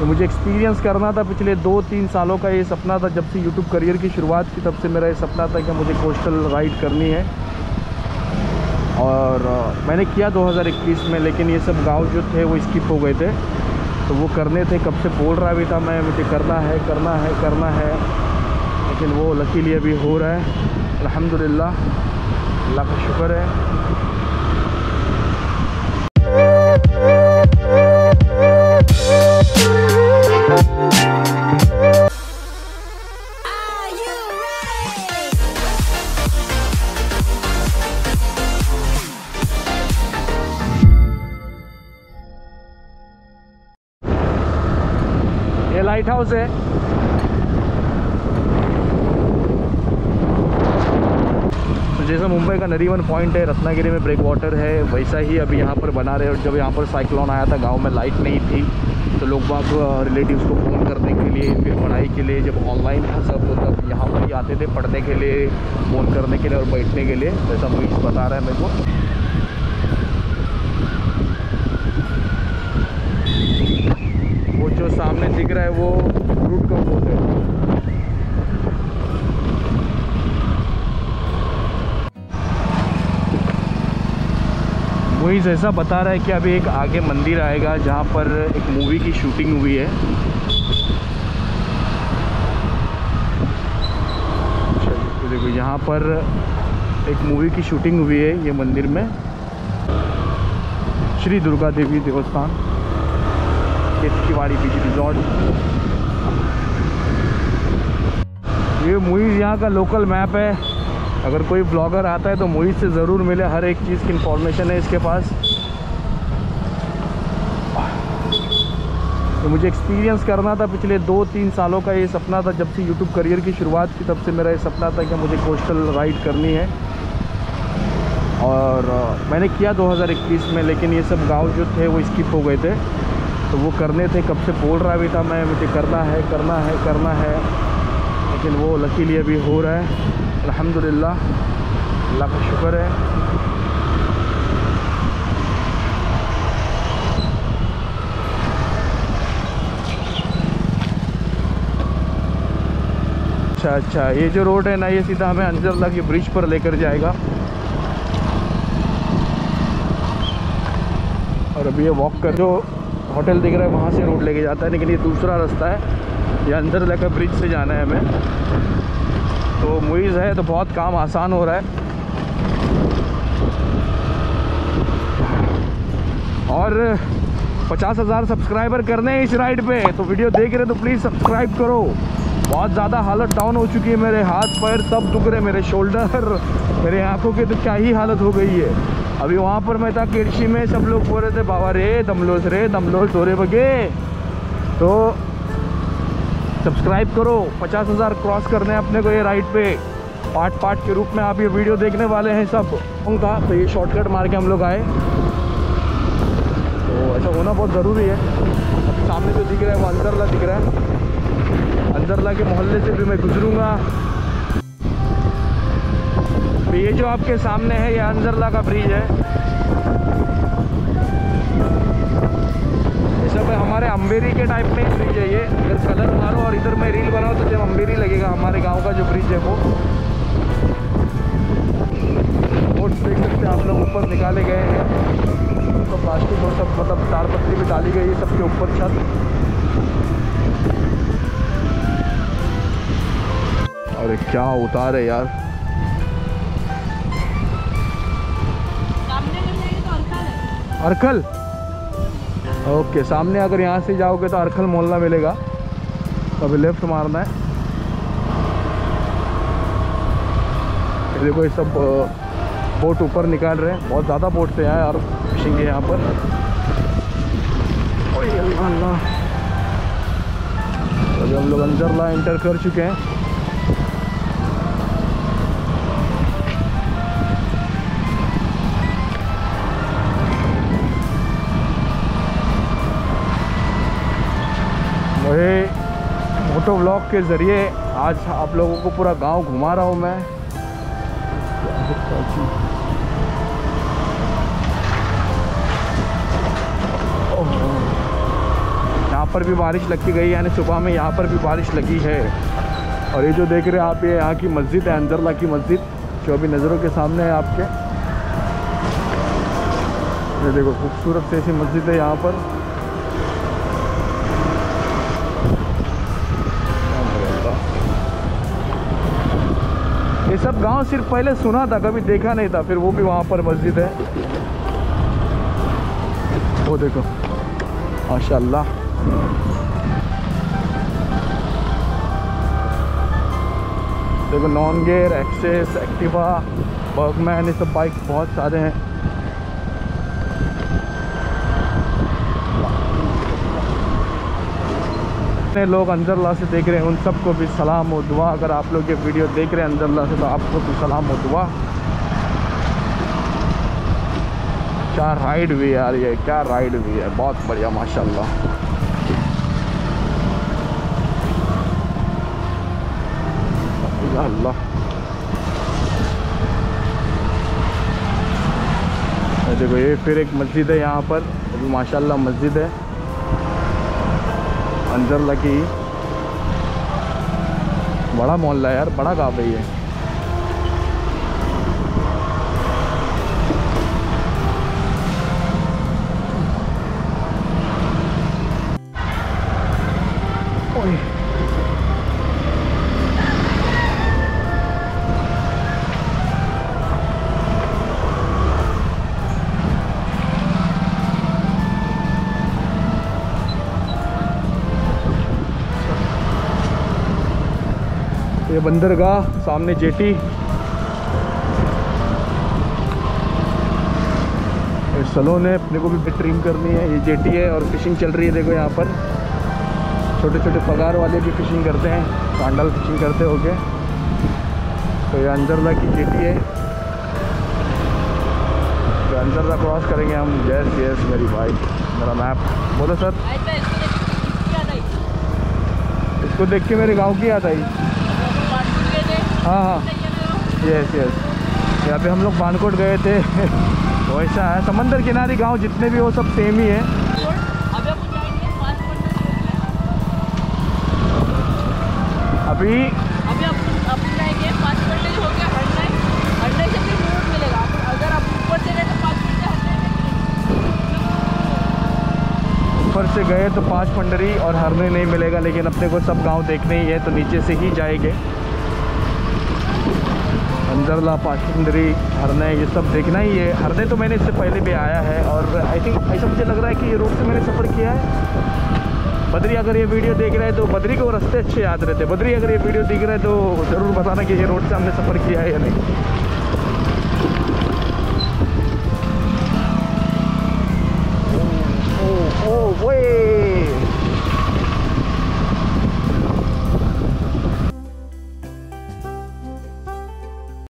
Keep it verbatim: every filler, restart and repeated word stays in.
तो मुझे एक्सपीरियंस करना था। पिछले दो तीन सालों का ये सपना था, जब से यूट्यूब करियर की शुरुआत की तब से मेरा ये सपना था कि मुझे कोस्टल राइड करनी है। और मैंने किया दो हज़ार इक्कीस में, लेकिन ये सब गांव जो थे वो स्किप हो गए थे, तो वो करने थे। कब से बोल रहा भी था मैं, मुझे करना है करना है करना है, लेकिन वो लकीली अभी हो रहा है। अल्हम्दुलिल्लाह, अल्लाह का शुक्र है। ये लाइट हाउस है। तो जैसा मुंबई का नरीमन पॉइंट है, रत्नागिरी में ब्रेक वाटर है, वैसा ही अभी यहाँ पर बना रहे। और जब यहाँ पर साइक्लोन आया था, गांव में लाइट नहीं थी, तो लोग बाग रिलेटिव्स को फ़ोन करने के लिए, फिर पढ़ाई के लिए, जब ऑनलाइन था सब, तो तब यहाँ पर ही आते थे पढ़ने के लिए, फ़ोन करने के लिए और बैठने के लिए। जैसा मुझे बता रहा है मेरे को। वो जो सामने दिख रहा है वो रूट का बोट है। वही जैसा बता रहा है कि अभी एक आगे मंदिर आएगा जहाँ पर एक मूवी की शूटिंग हुई है। तो देखो यहाँ पर एक मूवी की शूटिंग हुई है ये मंदिर में, श्री दुर्गा देवी देवस्थान, केतकीवाड़ी बीच रिजॉर्ट। ये मुइज़ यहाँ का लोकल मैप है। अगर कोई ब्लॉगर आता है तो मुइज़ से ज़रूर मिले, हर एक चीज़ की इंफॉर्मेशन है इसके पास। तो मुझे एक्सपीरियंस करना था। पिछले दो तीन सालों का ये सपना था, जब से यूट्यूब करियर की शुरुआत की तब से मेरा ये सपना था कि मुझे कोस्टल राइड करनी है। और मैंने किया दो हज़ार इक्कीस में, लेकिन ये सब गांव जो थे वो स्किप हो गए थे, तो वो करने थे। कब से बोल रहा भी था मैं, मुझे करना है करना है करना है, लेकिन वो लकीली अभी हो रहा है। अल्हम्दुलिल्लाह, अल्लाह का शुक्र है। अच्छा अच्छा, ये जो रोड है ना, ये सीधा हमें अंजरला की ब्रिज पर लेकर जाएगा। और अभी ये वॉक कर, जो होटल दिख रहा है वहाँ से रोड लेके जाता है, लेकिन ये दूसरा रास्ता है, ये अंदरला का ब्रिज से जाना है हमें। तो मुइज़ है तो बहुत काम आसान हो रहा है। और पचास हज़ार सब्सक्राइबर करने हैं इस राइड पे, तो वीडियो देख रहे तो प्लीज़ सब्सक्राइब करो। बहुत ज़्यादा हालत डाउन हो चुकी है, मेरे हाथ पैर सब दुख रहे, मेरे शोल्डर, मेरे आंखों की तो क्या ही हालत हो गई है। अभी वहाँ पर मैं था किरशी में, सब लोग बोल रहे थे बाबा रे दमलोस रे दमलोस दौरे बगे। तो सब्सक्राइब करो, पचास हज़ार क्रॉस करने अपने को ये राइड पे। पार्ट पार्ट के रूप में आप ये वीडियो देखने वाले हैं सब उनका। तो ये शॉर्टकट मार के हम लोग आए, तो ऐसा होना बहुत ज़रूरी है। अभी सामने जो दिख रहा है वो अंदरला दिख रहा है, अंदरला के मोहल्ले से भी मैं गुजरूँगा। तो ये जो आपके सामने है ये अंजरला का ब्रिज है। ये सब हमारे अम्बेरी के टाइप में ब्रिज है ये। अगर कलर मारो और इधर मैं रील बनाऊँ तो जब अम्बेरी लगेगा। हमारे गांव का जो ब्रिज है वो बोट देख सकते हैं आप लोग, ऊपर निकाले गए हैं। तो प्लास्टिक और सब मतलब तार पत्ती भी डाली गई है सबके ऊपर छत। अरे क्या उतार है यार। अरखल, ओके, सामने अगर यहाँ से जाओगे तो अरखल मोहल्ला मिलेगा, तो अभी लेफ्ट मारना है। देखो ये सब बोट ऊपर निकाल रहे हैं, बहुत ज़्यादा बोट से हैं और फिशिंग है यहाँ पर। ओए अल्लाह, अभी हम लोग अंजरला एंटर कर चुके हैं। वही मोटो व्लॉग के ज़रिए आज आप लोगों को पूरा गांव घुमा रहा हूँ मैं। यहाँ पर भी बारिश लग के गई, यानी सुबह में यहाँ पर भी बारिश लगी है। और ये जो देख रहे हैं आप, ये यहाँ की मस्जिद है, अंजरला की मस्जिद, जो अभी नज़रों के सामने है आपके। ये देखो खूबसूरत सी ऐसी मस्जिद है यहाँ पर। ये सब गांव सिर्फ पहले सुना था, कभी देखा नहीं था। फिर वो भी वहाँ पर मस्जिद है, वो देखो माशाल्लाह। देखो non gear, Access, Activa, Burgman, ये सब बाइक बहुत सारे हैं। जितने लोग अंजरला से देख रहे हैं उन सबको भी सलाम और दुआ। अगर आप लोग ये वीडियो देख रहे हैं अंजरला से तो आपको भी सलाम और दुआ। क्या राइड भी यार, ये क्या राइड भी है, बहुत बढ़िया माशाल्लाह। अल्लाह, देखो ये फिर एक मस्जिद है यहाँ पर, अभी माशाल्लाह मस्जिद है अंजरला की। बड़ा मोहल्ला है यार, बड़ा गाँव है ये। ये बंदरगाह, सामने जेटी, ये सलोन है, अपने को भी ट्रिम करनी है। ये जेटी है और फिशिंग चल रही है। देखो यहाँ पर छोटे छोटे पगार वाले भी फिशिंग करते हैं, सांडल फिशिंग करते होगे। तो ये अंजरला की जेटी है, तो अंजरला क्रॉस करेंगे हम। यस यस मेरी भाई, मेरा मैप बोलो सर। इसको देख के मेरे गाँव की याद आई। हाँ हाँ यस यस, यहाँ पे हम लोग बानकोट गए थे। तो ऐसा है, समंदर किनारे गांव जितने भी वो सब सेम ही है। अभी अभी अपन जाएंगे पाँच घंटे हो गया हंडे हंडे से भी रोड मिलेगा। अगर आप ऊपर से गए तो पाँच घंटे ऊपर से गए तो पाँच पंडरी और हरने नहीं मिलेगा, लेकिन अपने को सब गांव देखने ही है तो नीचे से ही जाएंगे। अंजरला, पाचपंडरी, हरने, ये सब देखना ही है। हरने तो मैंने इससे पहले भी आया है और आई थिंक ऐसा मुझे लग रहा है कि ये रोड से मैंने सफ़र किया है। बद्री अगर ये वीडियो देख रहे हैं तो बद्री को रास्ते अच्छे याद रहते हैं। बद्री अगर ये वीडियो देख रहे हैं तो ज़रूर बताना कि ये रोड से हमने सफ़र किया है या नहीं।